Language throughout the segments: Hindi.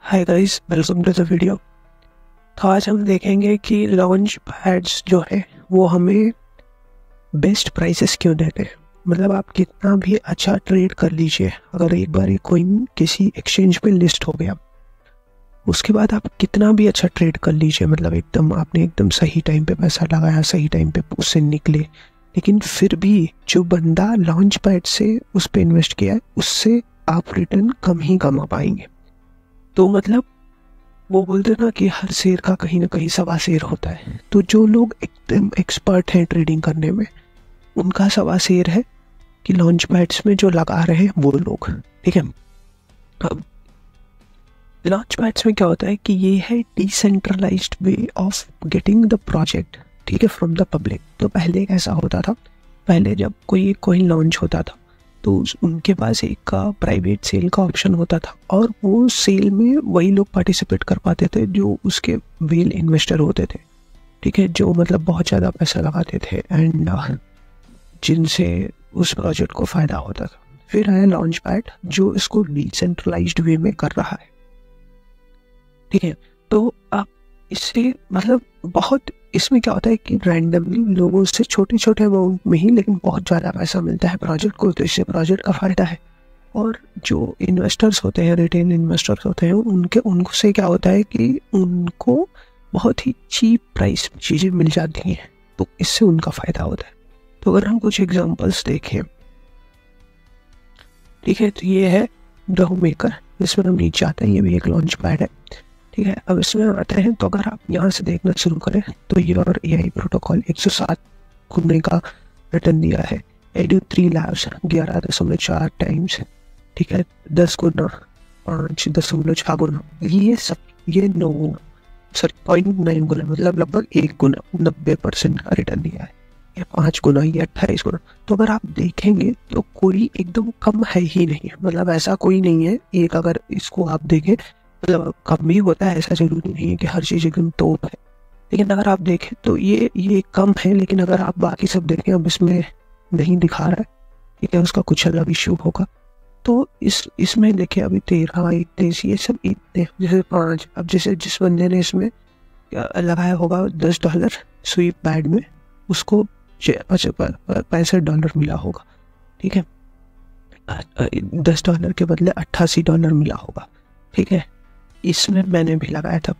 Hi guys, welcome to the video. तो आज हम देखेंगे कि लॉन्च पैड्स जो है वो हमें बेस्ट प्राइसेस क्यों देते हैं। मतलब आप कितना भी अच्छा ट्रेड कर लीजिए, अगर एक बार कोइन किसी एक्सचेंज पे लिस्ट हो गया, उसके बाद आप कितना भी अच्छा ट्रेड कर लीजिए, मतलब आपने एकदम सही टाइम पे पैसा लगाया, सही टाइम पे उससे निकले, लेकिन फिर भी जो बंदा लॉन्च पैड से उस पर इन्वेस्ट किया है उससे आप रिटर्न कम ही कमा पाएंगे। तो मतलब वो बोलते हैं ना कि हर शेर का कहीं ना कहीं सवा शेर होता है। तो जो लोग एकदम एक्सपर्ट हैं ट्रेडिंग करने में, उनका सवा शेर है कि लॉन्च पैड्स में जो लगा रहे हैं वो लोग। ठीक है, अब लॉन्च पैड्स में क्या होता है कि ये है decentralized way of getting the project, ठीक है, फ्रॉम द पब्लिक। तो पहले ऐसा होता था, पहले जब कोई कॉइन लॉन्च होता था तो उनके पास एक का प्राइवेट सेल का ऑप्शन होता था, और वो सेल में वही लोग पार्टिसिपेट कर पाते थे जो उसके वेल इन्वेस्टर होते थे, ठीक है, जो मतलब बहुत ज़्यादा पैसा लगाते थे एंड जिनसे उस प्रोजेक्ट को फ़ायदा होता था। फिर आया लॉन्च पैड जो इसको डिसेंट्रलाइज्ड वे में कर रहा है, ठीक है। तो आप इससे मतलब बहुत, इसमें क्या होता है कि रैंडमली लोगों से छोटे छोटे अमाउंट में ही लेकिन बहुत ज़्यादा पैसा मिलता है प्रोजेक्ट को, तो इससे प्रोजेक्ट का फ़ायदा है। और जो इन्वेस्टर्स होते हैं, रिटेल इन्वेस्टर्स होते हैं, उनको से क्या होता है कि उनको बहुत ही चीप प्राइस में चीज़ें मिल जाती हैं, तो इससे उनका फ़ायदा होता है। तो अगर हम कुछ एग्जांपल्स देखें, ठीक है, तो ये है डो मेकर, इसमें हम नीचे आते हैं, ये भी एक लॉन्च पैड है, ठीक है। अब इसमें आते हैं, तो अगर आप यहाँ से देखना शुरू करें तो योर एआई प्रोटोकॉल 107 गुने का रिटर्न दिया है, एडू 3 लैब्स 11.4 टाइम्स, ठीक है, 10 गुना, 5.6 गुना, ये सब, ये 9 गुना, सॉरी 0.9 गुना, मतलब लगभग 1 गुना, 90% का रिटर्न दिया है। ये 5 गुना, ये 28 गुना। तो अगर आप देखेंगे तो कोई एकदम कम है ही नहीं, मतलब ऐसा कोई नहीं है। एक अगर इसको आप देखें, मतलब कम भी होता है, ऐसा जरूरी नहीं है कि हर चीज़ एकदम तोप है, लेकिन अगर आप देखें तो ये कम है। लेकिन अगर आप बाकी सब देखें, अब इसमें नहीं दिखा रहा है, ठीक है, उसका कुछ अलग इश्यू होगा। तो इसमें देखिए अभी 13, 21, ये सब इतने, जैसे 5, अब जैसे जिस बंदे ने इसमें लगाया होगा $10 स्वीप पैड में, उसको $65 मिला होगा, ठीक है, $10 के बदले $88 मिला होगा, ठीक है। इसमें मैंने भी लगाया था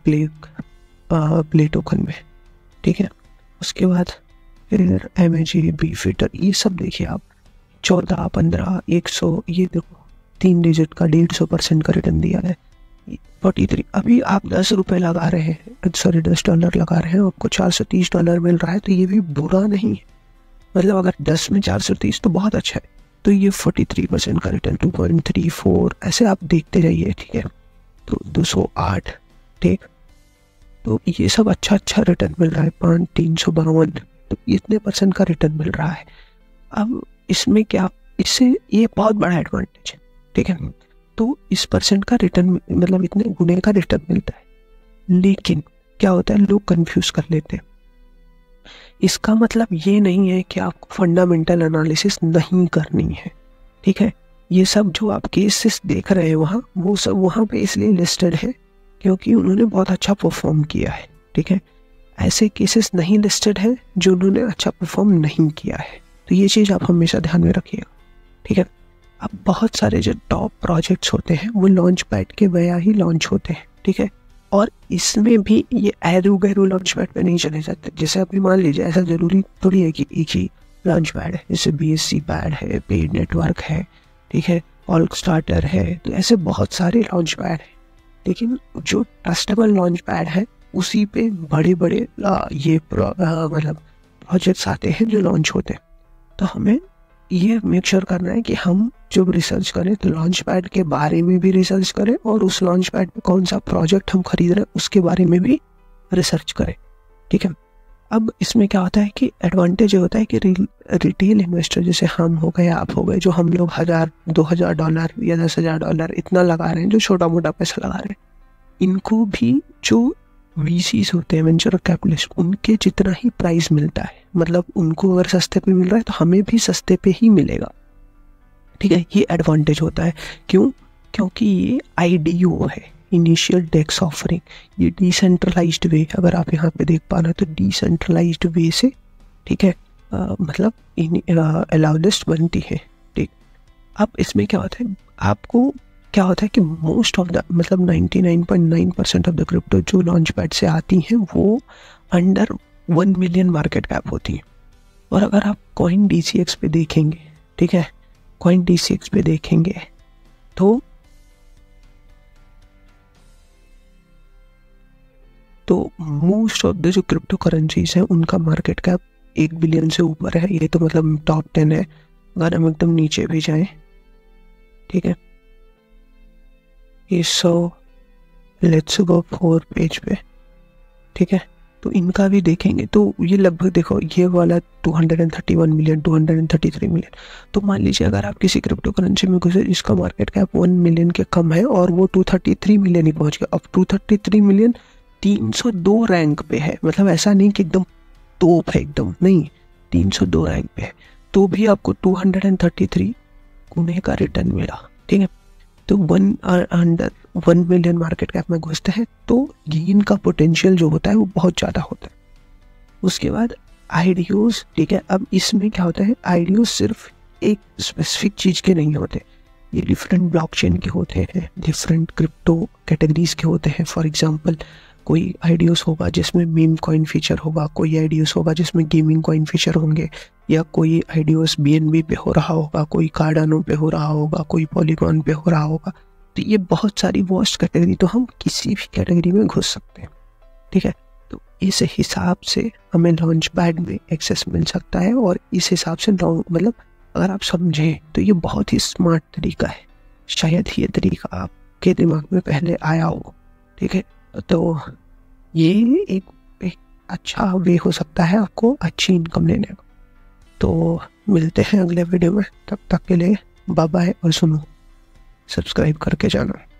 प्ले टोकन में, ठीक है। उसके बाद फिर MAG, बीफिटर, ये सब देखिए आप, 14, 15, 100, ये देखो 3 डिजिट का 150% का रिटर्न दिया है। 43, अभी आप $10 लगा रहे हैं, सॉरी $10 लगा रहे हैं, आपको $430 मिल रहा है, तो ये भी बुरा नहीं है। मतलब अगर 10 में 430 तो बहुत अच्छा है। तो ये 43% का रिटर्न, 2.34, ऐसे आप देखते जाइए, ठीक है। तो 208, ठीक, तो ये सब अच्छा रिटर्न मिल रहा है। 352, तो इतने % का रिटर्न मिल रहा है। अब इसमें क्या, इससे ये बहुत बड़ा एडवांटेज है, ठीक है। तो इस % का रिटर्न, मतलब इतने गुने का रिटर्न मिलता है। लेकिन क्या होता है, लोग कंफ्यूज कर लेते हैं। इसका मतलब ये नहीं है कि आपको फंडामेंटल एनालिसिस नहीं करनी है, ठीक है। ये सब जो आप केसेस देख रहे हैं वहाँ, वो सब वहाँ पे इसलिए लिस्टेड है क्योंकि उन्होंने बहुत अच्छा परफॉर्म किया है, ठीक है। ऐसे केसेस नहीं लिस्टेड है जो उन्होंने अच्छा परफॉर्म नहीं किया है। तो ये चीज़ आप हमेशा ध्यान में रखिएगा, ठीक है। अब बहुत सारे जो टॉप प्रोजेक्ट्स होते हैं वो लॉन्च पैड के वया ही लॉन्च होते हैं, ठीक है। और इसमें भी ये एरू गैरू लॉन्च पैड पे नहीं चले जाते। जैसे अभी मान लीजिए, ऐसा जरूरी थोड़ी है कि एक ही लॉन्च पैड है, जैसे BSC पैड है, पेड नेटवर्क है, ठीक है, ऑल स्टार्टर है, तो ऐसे बहुत सारे लॉन्च पैड हैं। लेकिन जो ट्रस्टेबल लॉन्च पैड है उसी पे बड़े बड़े ये मतलब प्रोजेक्ट्स आते हैं जो लॉन्च होते हैं। तो हमें ये मेक श्योर करना है कि हम जब रिसर्च करें तो लॉन्च पैड के बारे में भी रिसर्च करें, और उस लॉन्च पैड पे कौन सा प्रोजेक्ट हम खरीद रहे हैं उसके बारे में भी रिसर्च करें, ठीक है। अब इसमें क्या होता है कि एडवांटेज ये होता है कि रिटेल इन्वेस्टर जैसे हम हो गए, आप हो गए, जो हम लोग $1000, $2000 या $10,000 इतना लगा रहे हैं, जो छोटा मोटा पैसा लगा रहे हैं, इनको भी जो VCs होते हैं, वेंचर कैपिटलिस्ट, उनके जितना ही प्राइस मिलता है। मतलब उनको अगर सस्ते पे मिल रहा है तो हमें भी सस्ते पे ही मिलेगा, ठीक है। ये एडवांटेज होता है। क्यों? क्योंकि ये IDO है, इनिशियल डेक्स ऑफरिंग, ये डिसेंट्रलाइज्ड वे, अगर आप यहाँ पे देख पा रहे हो तो डिसेंट्रलाइज्ड वे से, ठीक है, मतलब अलाउ लिस्ट बनती है। ठीक, अब इसमें क्या होता है, आपको क्या होता है कि मोस्ट ऑफ द मतलब 99.9% ऑफ द क्रिप्टो जो लॉन्च पैड से आती हैं वो अंडर 1 मिलियन मार्केट कैप होती हैं। और अगर आप कॉइन DCX पे देखेंगे, ठीक है, कॉइन DCX पे देखेंगे तो मोस्ट ऑफ द जो क्रिप्टो करेंसीज हैं उनका मार्केट कैप 1 बिलियन से ऊपर है। ये तो मतलब टॉप 10 है। अगर हम एकदम नीचे भी जाएं, ठीक है, ये 100 लेट्स गो 4 पेज पे, ठीक है, तो इनका भी देखेंगे तो ये लगभग देखो ये वाला 231 मिलियन, 233 मिलियन। तो मान लीजिए अगर आप किसी क्रिप्टो करेंसी में घुसे जिसका मार्केट कैप 1 मिलियन के कम है और वो 233 मिलियन ही पहुंच गया। अब 233 मिलियन 302 रैंक पे है, मतलब ऐसा नहीं कि एकदम टॉप है, एकदम नहीं, 302 रैंक पे है, तो भी आपको 233 गुने का रिटर्न मिला। ठीक है, तो अंडर 1 मिलियन मार्केट कैप में घुसते हैं तो गेन का पोटेंशियल जो होता है वो बहुत ज़्यादा होता है। उसके बाद आईडीओज, ठीक है, अब इसमें क्या होता है, आईडीओज सिर्फ एक स्पेसिफिक चीज़ के नहीं होते, ये डिफरेंट ब्लॉकचेन के होते हैं, डिफरेंट क्रिप्टो कैटेगरीज के होते हैं। फॉर एग्जांपल कोई आईडीओस होगा जिसमें मीम कॉइन फीचर होगा, कोई आईडीओस होगा जिसमें गेमिंग कॉइन फीचर होंगे, या कोई आईडीओस BNB पे हो रहा होगा, कोई कार्डानो पे हो रहा होगा, कोई पॉलीगॉन पे हो रहा होगा। तो ये बहुत सारी वॉस्ट कैटेगरी, तो हम किसी भी कैटेगरी में घुस सकते हैं। ठीक है, तो इस हिसाब से हमें लॉन्च पैड में एक्सेस मिल सकता है और इस हिसाब से मतलब अगर आप समझें तो ये बहुत ही स्मार्ट तरीका है। शायद ये तरीका आपके दिमाग में पहले आया हो। ठीक है, तो ये एक अच्छा वे हो सकता है आपको अच्छी इनकम लेने का। तो मिलते हैं अगले वीडियो में, तब तक के लिए बाय बाय, और सुनो, सब्सक्राइब करके जाना।